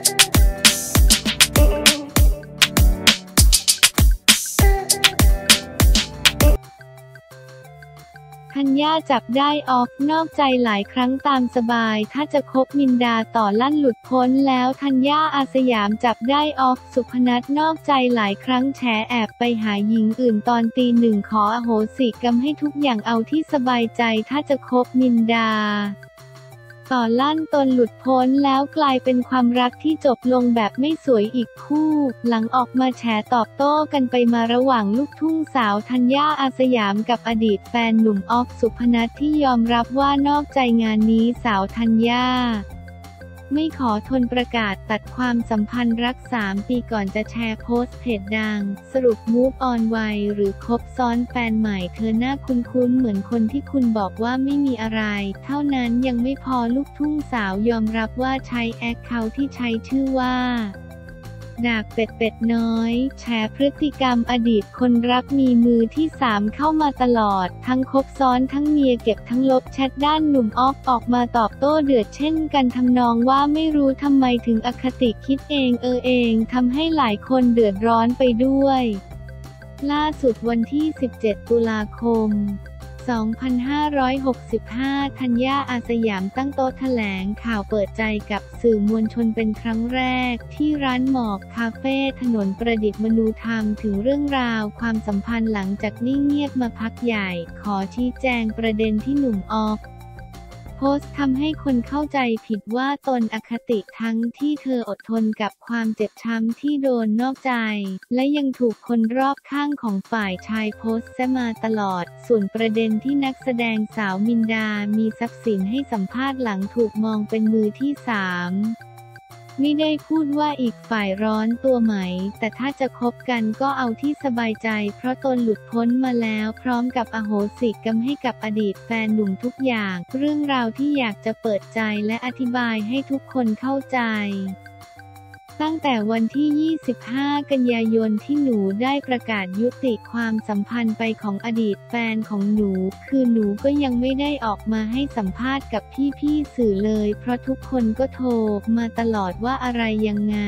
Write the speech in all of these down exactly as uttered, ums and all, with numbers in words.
ธัญญาจับได้ออฟนอกใจหลายครั้งตามสบายถ้าจะคบมินดาต่อลั่นหลุดพ้นแล้วธัญญาอาสยามจับได้ออฟสุพนัทนอกใจหลายครั้งแฉแอบไปหาหญิงอื่นตอนตีหนึ่งขออโหสิกรรมให้ทุกอย่างเอาที่สบายใจถ้าจะคบมินดาต่อลั่นตนหลุดพ้นแล้วกลายเป็นความรักที่จบลงแบบไม่สวยอีกคู่หลังออกมาแฉตอบโต้กันไปมาระหว่างลูกทุ่งสาวธัญญาอาสยามกับอดีตแฟนหนุ่มออฟสุพนัทที่ยอมรับว่านอกใจงานนี้สาวธัญญาไม่ขอทนประกาศตัดความสัมพันธ์รักสามปีก่อนจะแชร์โพสต์เพจดังสรุปมูฟออนไวหรือคบซ้อนแฟนใหม่เธอหน้าคุ้นๆเหมือนคนที่คุณบอกว่าไม่มีอะไรเท่านั้นยังไม่พอลูกทุ่งสาวยอมรับว่าใช้แอคเคาท์ที่ใช้ชื่อว่าดากเป็ดเป็ดน้อยแฉพฤติกรรมอดีตคนรักมีมือที่สามเข้ามาตลอดทั้งคบซ้อนทั้งเมียเก็บทั้งลบแชทด้านหนุ่มออฟออกมาตอบโต้เดือดเช่นกันทำนองว่าไม่รู้ทำไมถึงอคติคิดเองเออเองทำให้หลายคนเดือดร้อนไปด้วยล่าสุดวันที่สิบเจ็ดตุลาคมสองพันห้าร้อยหกสิบห้าธัญญาอาสยามตั้งโต๊ะแถลงข่าวเปิดใจกับสื่อมวลชนเป็นครั้งแรกที่ร้านหมอกคาเฟ่ถนนประดิษฐ์มนูธรรมถึงเรื่องราวความสัมพันธ์หลังจากนิ่งเงียบมาพักใหญ่ขอชี้แจงประเด็นที่หนุ่มออฟโพสต์ทำให้คนเข้าใจผิดว่าตนอคติทั้งที่เธออดทนกับความเจ็บช้ำที่โดนนอกใจและยังถูกคนรอบข้างของฝ่ายชายโพสต์ซะมาตลอดส่วนประเด็นที่นักแสดงสาวมินดามีทรัพย์สินให้สัมภาษณ์หลังถูกมองเป็นมือที่สามไม่ได้พูดว่าอีกฝ่ายร้อนตัวไหมแต่ถ้าจะคบกันก็เอาที่สบายใจเพราะตนหลุดพ้นมาแล้วพร้อมกับอโหสิกรรมให้กับอดีตแฟนหนุ่มทุกอย่างเรื่องราวที่อยากจะเปิดใจและอธิบายให้ทุกคนเข้าใจตั้งแต่วันที่ ยี่สิบห้า กันยายนที่หนูได้ประกาศยุติความสัมพันธ์ไปของอดีตแฟนของหนูคือหนูก็ยังไม่ได้ออกมาให้สัมภาษณ์กับพี่ๆสื่อเลยเพราะทุกคนก็โทรมาตลอดว่าอะไรยังไง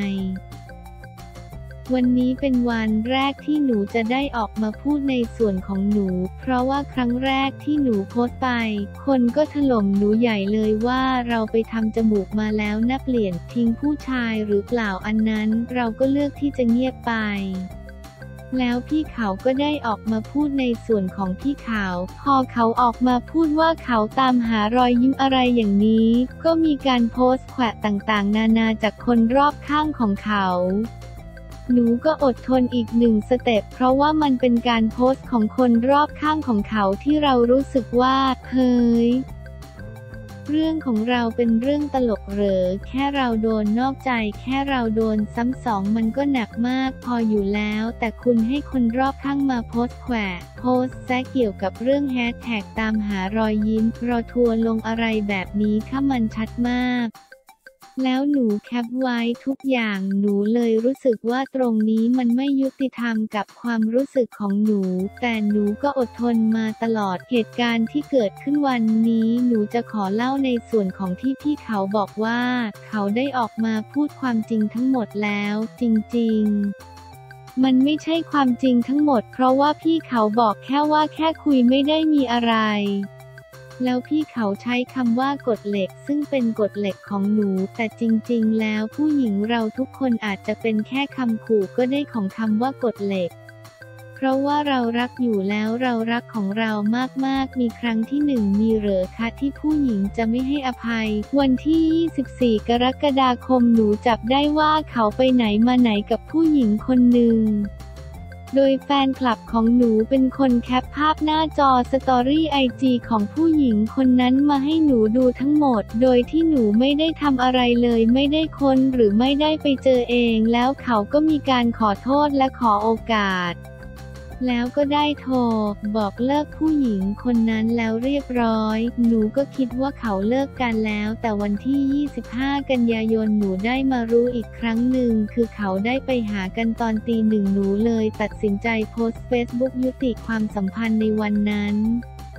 วันนี้เป็นวันแรกที่หนูจะได้ออกมาพูดในส่วนของหนูเพราะว่าครั้งแรกที่หนูโพสต์ไปคนก็ถล่มหนูใหญ่เลยว่าเราไปทำจมูกมาแล้วน่าเปลี่ยนทิ้งผู้ชายหรือเปล่าอันนั้นเราก็เลือกที่จะเงียบไปแล้วพี่เขาก็ได้ออกมาพูดในส่วนของพี่เขาพอเขาออกมาพูดว่าเขาตามหารอยยิ้มอะไรอย่างนี้ก็มีการโพสต์แขวะต่างๆนานาจากคนรอบข้างของเขาหนูก็อดทนอีกหนึ่งสเต็ปเพราะว่ามันเป็นการโพสต์ของคนรอบข้างของเขาที่เรารู้สึกว่าเฮ้ยเรื่องของเราเป็นเรื่องตลกเหรอแค่เราโดนนอกใจแค่เราโดนซ้ำสองมันก็หนักมากพออยู่แล้วแต่คุณให้คนรอบข้างมาโพสต์แขวะโพสต์แซะเกี่ยวกับเรื่องแฮชแท็กตามหารอยยิ้มรอทัวร์ลงอะไรแบบนี้ถ้ามันชัดมากแล้วหนูแคปไว้ทุกอย่างหนูเลยรู้สึกว่าตรงนี้มันไม่ยุติธรรมกับความรู้สึกของหนูแต่หนูก็อดทนมาตลอดเหตุการณ์ที่เกิดขึ้นวันนี้หนูจะขอเล่าในส่วนของที่พี่เขาบอกว่าเขาได้ออกมาพูดความจริงทั้งหมดแล้วจริงๆมันไม่ใช่ความจริงทั้งหมดเพราะว่าพี่เขาบอกแค่ว่าแค่คุยไม่ได้มีอะไรแล้วพี่เขาใช้คำว่ากฎเหล็กซึ่งเป็นกฎเหล็กของหนูแต่จริงๆแล้วผู้หญิงเราทุกคนอาจจะเป็นแค่คำขู่ก็ได้ของคำว่ากฎเหล็กเพราะว่าเรารักอยู่แล้วเรารักของเรามากๆมีครั้งที่หนึ่งมีเหรอคะที่ผู้หญิงจะไม่ให้อภัยวันที่ ยี่สิบสี่ กรกฎาคมหนูจับได้ว่าเขาไปไหนมาไหนกับผู้หญิงคนหนึ่งโดยแฟนคลับของหนูเป็นคนแคปภาพหน้าจอสตอรี่ไอจีของผู้หญิงคนนั้นมาให้หนูดูทั้งหมดโดยที่หนูไม่ได้ทำอะไรเลยไม่ได้ค้นหรือไม่ได้ไปเจอเองแล้วเขาก็มีการขอโทษและขอโอกาสแล้วก็ได้โทรบอกเลิกผู้หญิงคนนั้นแล้วเรียบร้อยหนูก็คิดว่าเขาเลิกกันแล้วแต่วันที่ ยี่สิบห้า กันยายนหนูได้มารู้อีกครั้งหนึ่งคือเขาได้ไปหากันตอนตีหนึ่งหนูเลยตัดสินใจโพสต์เฟซบุ๊กยุติความสัมพันธ์ในวันนั้น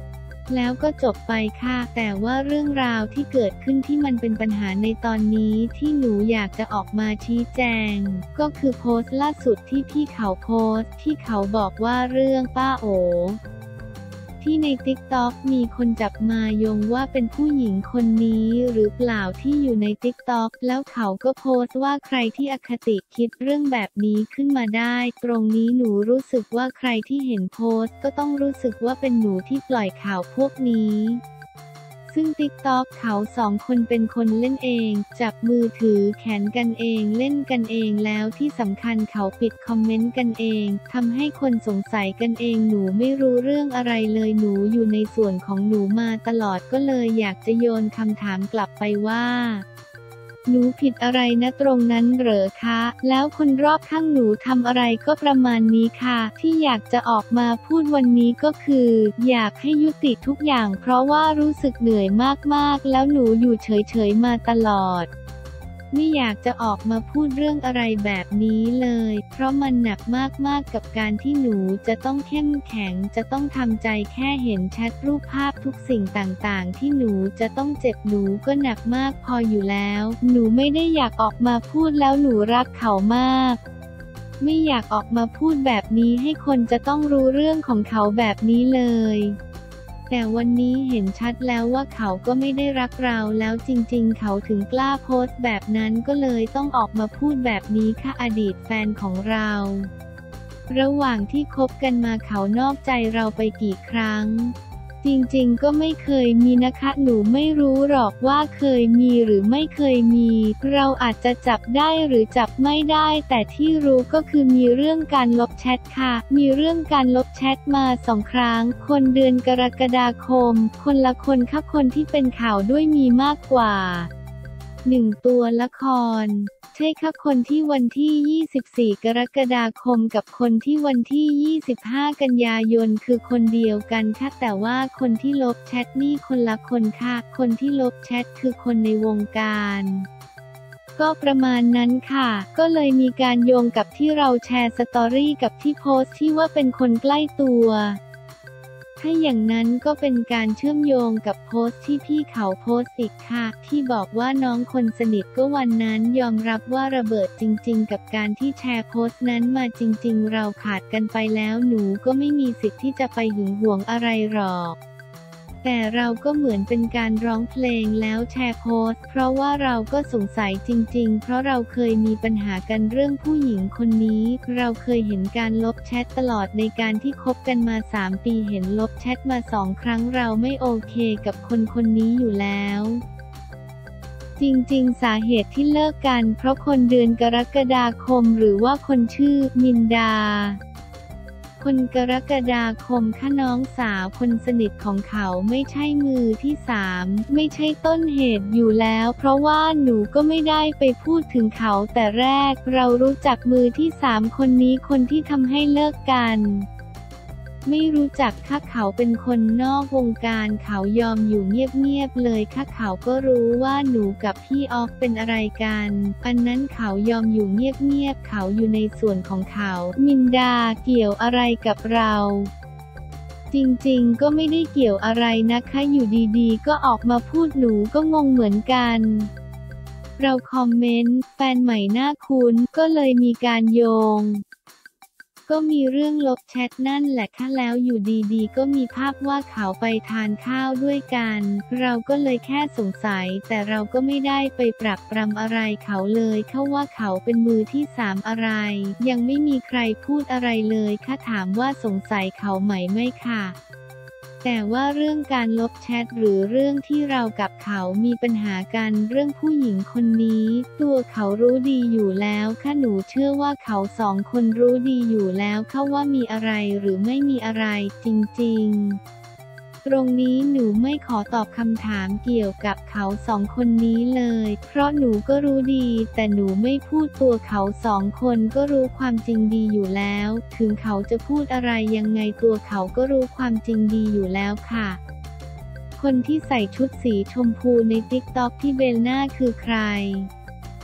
แล้วก็จบไปค่ะแต่ว่าเรื่องราวที่เกิดขึ้นที่มันเป็นปัญหาในตอนนี้ที่หนูอยากจะออกมาชี้แจงก็คือโพสต์ล่าสุดที่พี่เขาโพสต์ที่เขาบอกว่าเรื่องป้าโอที่ใน ติ๊กต็อก มีคนจับมาโยงว่าเป็นผู้หญิงคนนี้หรือเปล่าที่อยู่ใน ติ๊กต็อก แล้วเขาก็โพสต์ว่าใครที่อคติคิดเรื่องแบบนี้ขึ้นมาได้ตรงนี้หนูรู้สึกว่าใครที่เห็นโพสต์ก็ต้องรู้สึกว่าเป็นหนูที่ปล่อยข่าวพวกนี้ซึ่ง ติ๊กต็อก เขาสองคนเป็นคนเล่นเองจับมือถือแขนกันเองเล่นกันเองแล้วที่สำคัญเขาปิดคอมเมนต์กันเองทำให้คนสงสัยกันเองหนูไม่รู้เรื่องอะไรเลยหนูอยู่ในส่วนของหนูมาตลอดก็เลยอยากจะโยนคำถามกลับไปว่าหนูผิดอะไรนะตรงนั้นเหรอคะแล้วคนรอบข้างหนูทำอะไรก็ประมาณนี้ค่ะที่อยากจะออกมาพูดวันนี้ก็คืออยากให้ยุติทุกอย่างเพราะว่ารู้สึกเหนื่อยมากๆแล้วหนูอยู่เฉยๆมาตลอดไม่อยากจะออกมาพูดเรื่องอะไรแบบนี้เลยเพราะมันหนักมากๆกับการที่หนูจะต้องเข้มแข็งจะต้องทำใจแค่เห็นแชทรูปภาพทุกสิ่งต่างๆที่หนูจะต้องเจ็บหนูก็หนักมากพออยู่แล้วหนูไม่ได้อยากออกมาพูดแล้วหนูรักเขามากไม่อยากออกมาพูดแบบนี้ให้คนจะต้องรู้เรื่องของเขาแบบนี้เลยแต่วันนี้เห็นชัดแล้วว่าเขาก็ไม่ได้รักเราแล้วจริงๆเขาถึงกล้าโพสต์แบบนั้นก็เลยต้องออกมาพูดแบบนี้ค่ะอดีตแฟนของเราระหว่างที่คบกันมาเขานอกใจเราไปกี่ครั้งจริงๆก็ไม่เคยมีนะคะหนูไม่รู้หรอกว่าเคยมีหรือไม่เคยมีเราอาจจะจับได้หรือจับไม่ได้แต่ที่รู้ก็คือมีเรื่องการลบแชทค่ะมีเรื่องการลบแชทมาสองครั้งคนเดือนกรกฎาคมคนละคนค่ะคนที่เป็นข่าวด้วยมีมากกว่าหนึ่งตัวละครใช่ค่ะคนที่วันที่ยี่สิบสี่กรกฎาคมกับคนที่วันที่ยี่สิบห้ากันยายนคือคนเดียวกันค่ะแต่ว่าคนที่ลบแชทนี่คนละคนค่ะคนที่ลบแชทคือคนในวงการก็ประมาณนั้นค่ะก็เลยมีการโยงกับที่เราแชร์สตอรี่กับที่โพสต์ที่ว่าเป็นคนใกล้ตัวถ้าอย่างนั้นก็เป็นการเชื่อมโยงกับโพสต์ที่พี่เขาโพสต์อีกค่ะที่บอกว่าน้องคนสนิทก็วันนั้นยอมรับว่าระเบิดจริงๆกับการที่แชร์โพสต์นั้นมาจริงๆเราขาดกันไปแล้วหนูก็ไม่มีสิทธิ์ที่จะไปหึงหวงอะไรหรอกแต่เราก็เหมือนเป็นการร้องเพลงแล้วแชร์โพสต์เพราะว่าเราก็สงสัยจริงๆเพราะเราเคยมีปัญหากันเรื่องผู้หญิงคนนี้เราเคยเห็นการลบแชทตลอดในการที่คบกันมาสามปีเห็นลบแชทมาสองครั้งเราไม่โอเคกับคนคนนี้อยู่แล้วจริงๆสาเหตุที่เลิกกันเพราะคนเดือนกรกฎาคมหรือว่าคนชื่อมินดาคนกรกฎาคมค่ะน้องสาวคนสนิทของเขาไม่ใช่มือที่สามไม่ใช่ต้นเหตุอยู่แล้วเพราะว่าหนูก็ไม่ได้ไปพูดถึงเขาแต่แรกเรารู้จักมือที่สามคนนี้คนที่ทำให้เลิกกันไม่รู้จักค่ะเขาเป็นคนนอกวงการเขายอมอยู่เงียบๆเลยค่ะเขาก็รู้ว่าหนูกับพี่ออฟเป็นอะไรกันอันนั้นเขายอมอยู่เงียบๆเขาอยู่ในส่วนของเขามินดาเกี่ยวอะไรกับเราจริงๆก็ไม่ได้เกี่ยวอะไรนะคะอยู่ดีๆก็ออกมาพูดหนูก็งงเหมือนกันเราคอมเมนต์แฟนใหม่น่าคุ้นก็เลยมีการโยงก็มีเรื่องลบแชทนั่นแหละค่ะแล้วอยู่ดีๆก็มีภาพว่าเขาไปทานข้าวด้วยกันเราก็เลยแค่สงสัยแต่เราก็ไม่ได้ไปปรักปรำอะไรเขาเลยเขาว่าเขาเป็นมือที่สามอะไรยังไม่มีใครพูดอะไรเลยค่ะถามว่าสงสัยเขาไหมไม่ค่ะแต่ว่าเรื่องการลบแชทหรือเรื่องที่เรากับเขามีปัญหากันเรื่องผู้หญิงคนนี้ตัวเขารู้ดีอยู่แล้วค่ะหนูเชื่อว่าเขาสองคนรู้ดีอยู่แล้วค่ะว่ามีอะไรหรือไม่มีอะไรจริงๆตรงนี้หนูไม่ขอตอบคำถามเกี่ยวกับเขาสองคนนี้เลยเพราะหนูก็รู้ดีแต่หนูไม่พูดตัวเขาสองคนก็รู้ความจริงดีอยู่แล้วถึงเขาจะพูดอะไรยังไงตัวเขาก็รู้ความจริงดีอยู่แล้วค่ะคนที่ใส่ชุดสีชมพูใน ติ๊กต็อก ที่เบลน่าคือใคร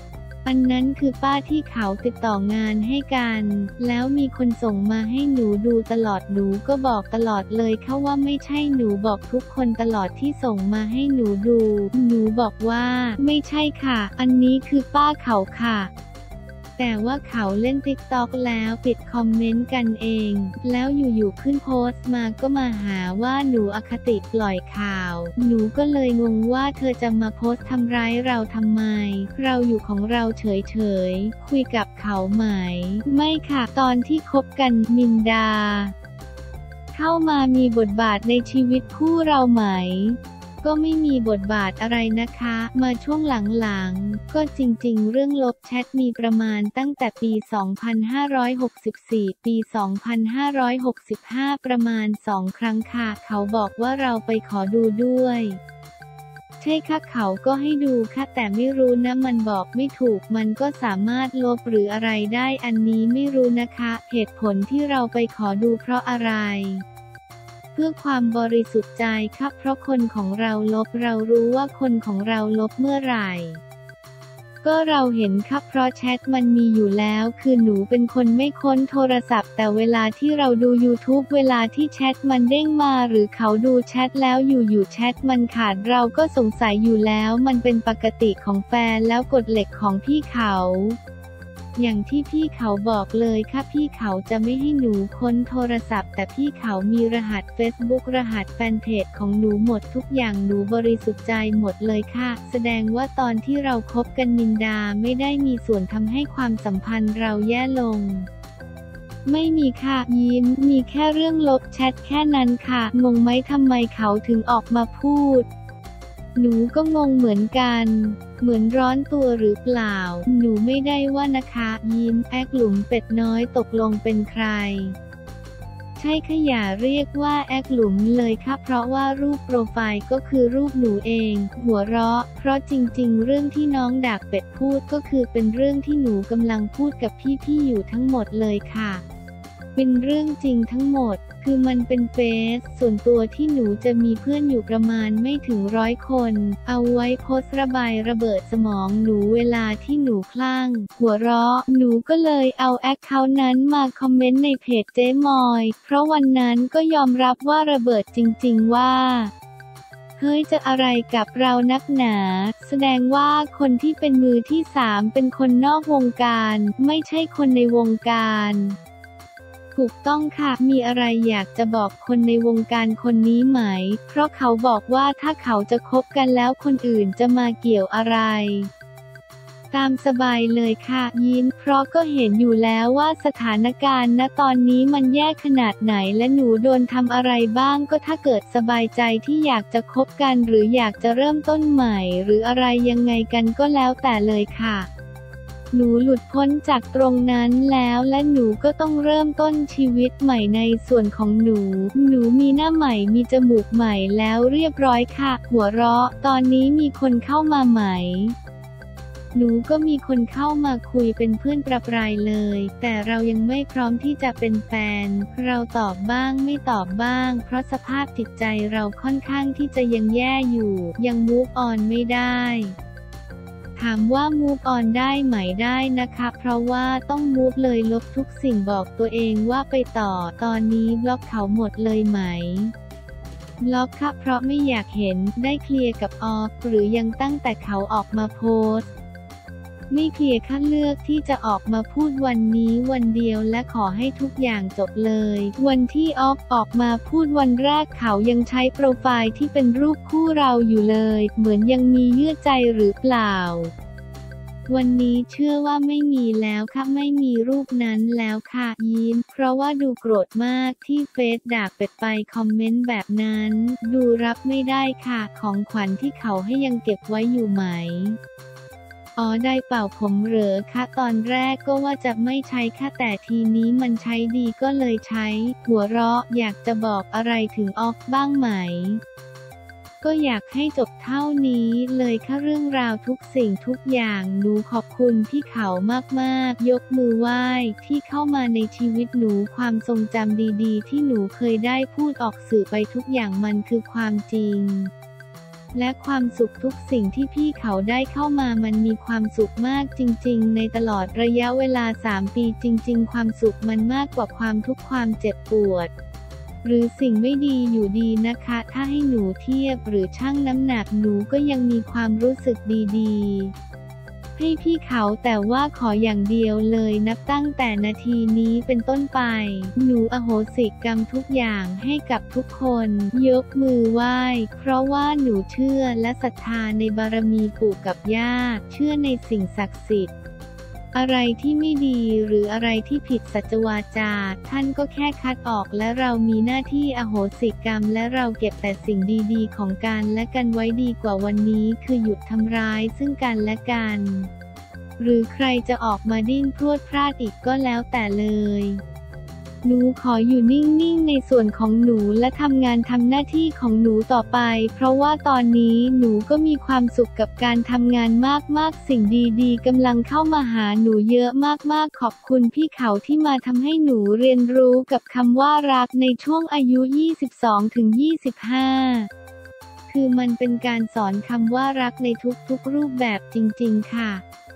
อันนั้นคือป้าที่เขาติดต่องานให้กัน แล้วมีคนส่งมาให้หนูดูตลอดหนูก็บอกตลอดเลยค่ะว่าไม่ใช่หนูบอกทุกคนตลอดที่ส่งมาให้หนูดู หนูบอกว่าไม่ใช่ค่ะ อันนี้คือป้าเขาค่ะ แต่ว่าเขาเล่นติ๊กต็อกแล้วปิดคอมเมนต์กันเอง แล้วอยู่ๆขึ้นโพสต์มาก็มาหาว่าหนูอคติปล่อยข่าว หนูก็เลยงงว่าเธอจะมาโพสต์ทำร้ายเราทำไม เราอยู่ของเราเฉยๆ คุยกับเขาไหม ไม่ค่ะ ตอนที่คบกันมินดา เข้ามามีบทบาทในชีวิตคู่เราไหม ก็ไม่มีบทบาทอะไรนะคะ มาช่วงหลังๆก็จริงๆเรื่องลบแชทมีประมาณตั้งแต่ปี สองพันห้าร้อยหกสิบสี่ ปี สองพันห้าร้อยหกสิบห้า ประมาณสองครั้งค่ะ เขาบอกว่าเราไปขอดูด้วย ใช่ค่ะเขาก็ให้ดูค่ะแต่ไม่รู้นะมันบอกไม่ถูกมันก็สามารถลบหรืออะไรได้อันนี้ไม่รู้นะคะ เหตุผลที่เราไปขอดูเพราะอะไรเพื่อความบริสุทธิ์ใจครับเพราะคนของเราลบเรารู้ว่าคนของเราลบเมื่อไหร่ก็เราเห็นครับเพราะแชทมันมีอยู่แล้วคือหนูเป็นคนไม่ค้นโทรศัพท์แต่เวลาที่เราดู YouTube เวลาที่แชทมันเด้งมาหรือเขาดูแชทแล้วอยู่ๆแชทมันขาดเราก็สงสัยอยู่แล้วมันเป็นปกติของแฟนแล้วกฎเหล็กของพี่เขาอย่างที่พี่เขาบอกเลยค่ะพี่เขาจะไม่ให้หนูค้นโทรศัพท์แต่พี่เขามีรหัส Facebook รหัสแฟนเพจของหนูหมดทุกอย่างหนูบริสุทธิ์ใจหมดเลยค่ะแสดงว่าตอนที่เราคบกันมินดาไม่ได้มีส่วนทำให้ความสัมพันธ์เราแย่ลงไม่มีค่ะยิ้มมีแค่เรื่องลบแชทแค่นั้นค่ะงงไหมทำไมเขาถึงออกมาพูดหนูก็งงเหมือนกันเหมือนร้อนตัวหรือเปล่าหนูไม่ได้ว่านะคะยิ้มแอกหลุมเป็ดน้อยตกลงเป็นใครใช่ค่ะอย่าเรียกว่าแอกหลุมเลยค่ะเพราะว่ารูปโปรไฟล์ก็คือรูปหนูเองหัวเราะเพราะจริงๆเรื่องที่น้องดากเป็ดพูดก็คือเป็นเรื่องที่หนูกำลังพูดกับพี่ๆอยู่ทั้งหมดเลยค่ะเป็นเรื่องจริงทั้งหมดคือมันเป็นเฟซส่วนตัวที่หนูจะมีเพื่อนอยู่ประมาณไม่ถึงร้อยคนเอาไว้โพสต์ระบายระเบิดสมองหนูเวลาที่หนูคลั่งหัวเราะหนูก็เลยเอาแอคเคาท์นั้นมาคอมเมนต์ในเพจเจ๊มอยเพราะวันนั้นก็ยอมรับว่าระเบิดจริงๆว่าเฮ้ยจะอะไรกับเรานักหนาแสดงว่าคนที่เป็นมือที่สามเป็นคนนอกวงการไม่ใช่คนในวงการถูกต้องค่ะมีอะไรอยากจะบอกคนในวงการคนนี้ไหมเพราะเขาบอกว่าถ้าเขาจะคบกันแล้วคนอื่นจะมาเกี่ยวอะไรตามสบายเลยค่ะยิ้มเพราะก็เห็นอยู่แล้วว่าสถานการณ์ณตอนนี้มันแย่ขนาดไหนและหนูโดนทำอะไรบ้างก็ถ้าเกิดสบายใจที่อยากจะคบกันหรืออยากจะเริ่มต้นใหม่หรืออะไรยังไงกันก็แล้วแต่เลยค่ะหนูหลุดพ้นจากตรงนั้นแล้วและหนูก็ต้องเริ่มต้นชีวิตใหม่ในส่วนของหนูหนูมีหน้าใหม่มีจมูกใหม่แล้วเรียบร้อยค่ะหัวเราะตอนนี้มีคนเข้ามาใหม่หนูก็มีคนเข้ามาคุยเป็นเพื่อนประปรายเลยแต่เรายังไม่พร้อมที่จะเป็นแฟนเราตอบบ้างไม่ตอบบ้างเพราะสภาพจิตใจเราค่อนข้างที่จะยังแย่อยู่ยังมูฟออนไม่ได้ถามว่า move on ได้ไหมได้นะคะเพราะว่าต้อง move เลยลบทุกสิ่งบอกตัวเองว่าไปต่อตอนนี้บล็อกเขาหมดเลยไหมบล็อกค่ะเพราะไม่อยากเห็นได้เคลียร์กับออฟหรือยังตั้งแต่เขาออกมาโพสต์ไม่เคลียร์ค่ะเลือกที่จะออกมาพูดวันนี้วันเดียวและขอให้ทุกอย่างจบเลยวันที่ออฟออกมาพูดวันแรกเขายังใช้โปรไฟล์ที่เป็นรูปคู่เราอยู่เลยเหมือนยังมีเยื่อใจหรือเปล่าวันนี้เชื่อว่าไม่มีแล้วค่ะไม่มีรูปนั้นแล้วค่ะยิ้มเพราะว่าดูโกรธมากที่เฟซด่าเป็ดไปคอมเมนต์แบบนั้นดูรับไม่ได้ค่ะของขวัญที่เขาให้ยังเก็บไว้อยู่ไหมอ๋อได้เป่าผมเหรอคะตอนแรกก็ว่าจะไม่ใช้ค่ะแต่ทีนี้มันใช้ดีก็เลยใช้หัวเราะอยากจะบอกอะไรถึงออฟบ้างไหมก็อยากให้จบเท่านี้เลยค่ะเรื่องราวทุกสิ่งทุกอย่างหนูขอบคุณพี่เขามากๆยกมือไหว้ที่เข้ามาในชีวิตหนูความทรงจำดีๆที่หนูเคยได้พูดออกสื่อไปทุกอย่างมันคือความจริงและความสุขทุกสิ่งที่พี่เขาได้เข้ามามันมีความสุขมากจริงๆในตลอดระยะเวลาสามปีจริงๆความสุขมันมากกว่าความทุกข์ความเจ็บปวดหรือสิ่งไม่ดีอยู่ดีนะคะถ้าให้หนูเทียบหรือชั่งน้ำหนักหนูก็ยังมีความรู้สึกดีๆให้พี่เขาแต่ว่าขออย่างเดียวเลยนับตั้งแต่นาทีนี้เป็นต้นไปหนูอโหสิกรรมทุกอย่างให้กับทุกคนยกมือไหว้เพราะว่าหนูเชื่อและศรัทธาในบารมีปู่กับย่าเชื่อในสิ่งศักดิ์สิทธิ์อะไรที่ไม่ดีหรืออะไรที่ผิดสัจวาจาท่านก็แค่คัดออกและเรามีหน้าที่อโหสิกรรมและเราเก็บแต่สิ่งดีๆของกันและกันไว้ดีกว่าวันนี้คือหยุดทำร้ายซึ่งกันและกันหรือใครจะออกมาดิ้นพรวดพลาดอีกก็แล้วแต่เลยหนูขออยู่นิ่งๆในส่วนของหนูและทำงานทำหน้าที่ของหนูต่อไปเพราะว่าตอนนี้หนูก็มีความสุขกับการทำงานมากๆสิ่งดีๆกำลังเข้ามาหาหนูเยอะมากๆขอบคุณพี่เขาที่มาทำให้หนูเรียนรู้กับคำว่ารักในช่วงอายุ ยี่สิบสองถึงยี่สิบห้า คือมันเป็นการสอนคำว่ารักในทุกๆรูปแบบจริงๆค่ะ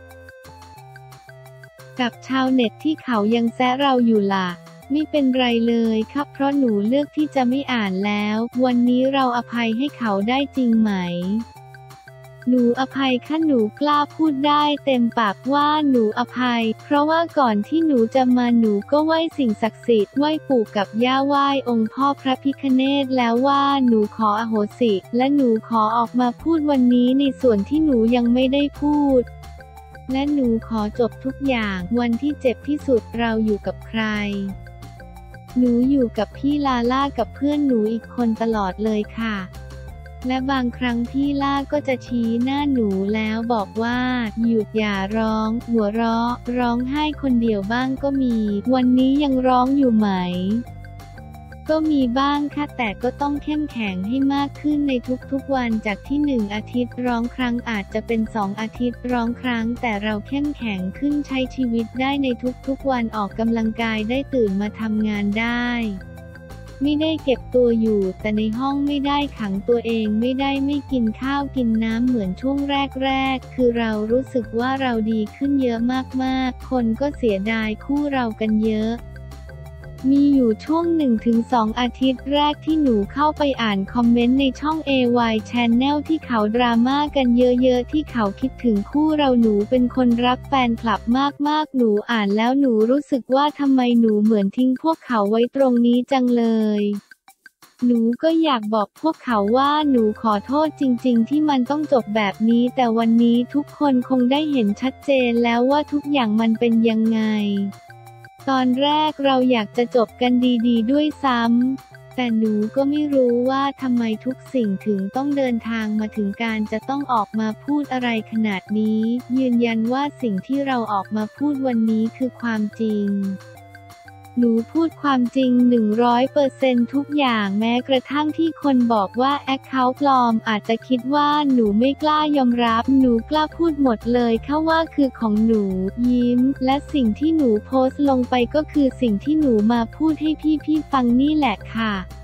กับชาวเน็ตที่เขายังแซะเราอยู่ล่ะไม่เป็นไรเลยครับเพราะหนูเลือกที่จะไม่อ่านแล้ววันนี้เราอภัยให้เขาได้จริงไหมหนูอภัยค่ะหนูกล้าพูดได้เต็มปากว่าหนูอภัยเพราะว่าก่อนที่หนูจะมาหนูก็ไหว้สิ่งศักดิ์สิทธิ์ไหว้ปู่กับย่าไหว้องค์พ่อพระพิฆเนศแล้วว่าหนูขออโหสิและหนูขอออกมาพูดวันนี้ในส่วนที่หนูยังไม่ได้พูดและหนูขอจบทุกอย่างวันที่เจ็บที่สุดเราอยู่กับใครหนูอยู่กับพี่ลาล่ากับเพื่อนหนูอีกคนตลอดเลยค่ะและบางครั้งพี่ล่าก็จะชี้หน้าหนูแล้วบอกว่าหยุดอย่าร้องหัวเราะร้องไห้คนเดียวบ้างก็มีวันนี้ยังร้องอยู่ไหมก็มีบ้างค่ะแต่ก็ต้องเข้มแข็งให้มากขึ้นในทุกๆวันจากที่หนึ่งอาทิตย์ร้องครั้งอาจจะเป็นสองอาทิตย์ร้องครั้งแต่เราเข้มแข็งขึ้นใช้ชีวิตได้ในทุกๆวันออกกำลังกายได้ตื่นมาทำงานได้ไม่ได้เก็บตัวอยู่แต่ในห้องไม่ได้ขังตัวเองไม่ได้ไม่กินข้าวกินน้ำเหมือนช่วงแรกๆคือเรารู้สึกว่าเราดีขึ้นเยอะมากๆคนก็เสียดายคู่เรากันเยอะมีอยู่ช่วง หนึ่งถึงสอง อาทิตย์แรกที่หนูเข้าไปอ่านคอมเมนต์ในช่อง เอ วาย Channel ที่เขาดราม่ากันเยอะๆที่เขาคิดถึงคู่เราหนูเป็นคนรักแฟนคลับมากๆหนูอ่านแล้วหนูรู้สึกว่าทำไมหนูเหมือนทิ้งพวกเขาไว้ตรงนี้จังเลยหนูก็อยากบอกพวกเขาว่าหนูขอโทษจริงๆที่มันต้องจบแบบนี้แต่วันนี้ทุกคนคงได้เห็นชัดเจนแล้วว่าทุกอย่างมันเป็นยังไงตอนแรกเราอยากจะจบกันดีๆด้วยซ้ำแต่หนูก็ไม่รู้ว่าทำไมทุกสิ่งถึงต้องเดินทางมาถึงการจะต้องออกมาพูดอะไรขนาดนี้ยืนยันว่าสิ่งที่เราออกมาพูดวันนี้คือความจริงหนูพูดความจริง หนึ่งร้อยเปอร์เซ็นต์ ทุกอย่างแม้กระทั่งที่คนบอกว่าแอคเคาท์ปลอมอาจจะคิดว่าหนูไม่กล้ายอมรับหนูกล้าพูดหมดเลยค่ะว่าคือของหนูยิ้มและสิ่งที่หนูโพสต์ลงไปก็คือสิ่งที่หนูมาพูดให้พี่ๆฟังนี่แหละค่ะ